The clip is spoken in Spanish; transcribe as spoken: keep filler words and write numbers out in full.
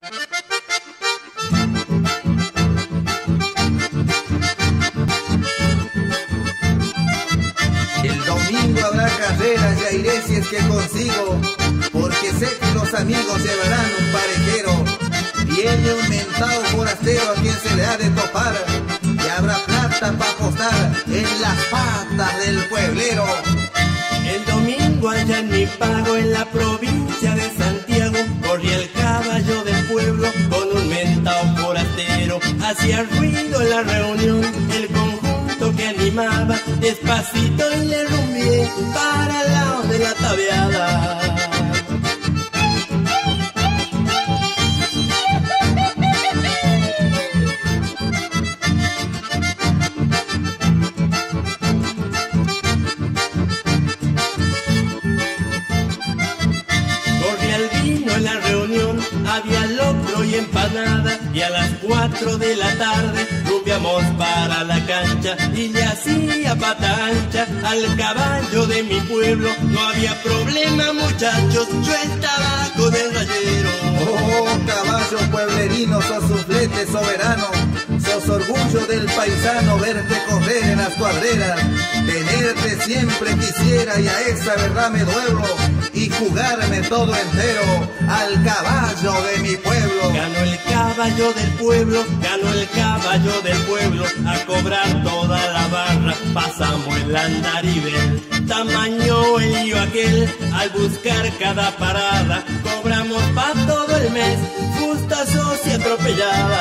El domingo habrá carreras, ya iré si es que consigo, porque sé que los amigos llevarán un parejero. Viene un mentado forastero a quien se le ha de topar, y habrá plata para apostar en las patas del pueblero. El domingo allá en mi pago, en la provincia de Santiago, corría el caballo del pueblo con un mentao forastero. Hacía ruido en la reunión el conjunto que animaba, despacito y le rumbié para el lado de la tabeada. Había locro y empanada, y a las cuatro de la tarde rumbiamos para la cancha y le hacía pata ancha al caballo de mi pueblo. No había problema, muchachos, yo estaba con el rayero. Oh, caballo pueblerino, sos un flete soberano, sos orgullo del paisano, verte correr en las cuadreras. Tenerte siempre quisiera y a esa verdad me duelo, y jugarme todo entero al caballo de mi pueblo. Ganó el caballo del pueblo, ganó el caballo del pueblo, a cobrar toda la barra, pasamos el andarivel. Tamaño el lío aquel, al buscar cada parada, cobramos pa' todo el mes, fustazos y atropelladas.